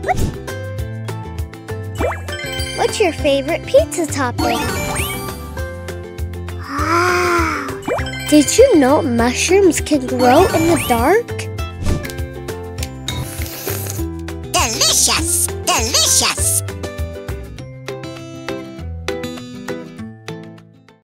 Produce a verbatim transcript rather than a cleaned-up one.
What's your favorite pizza topping? Wow! Did you know mushrooms can grow in the dark? Delicious! Delicious!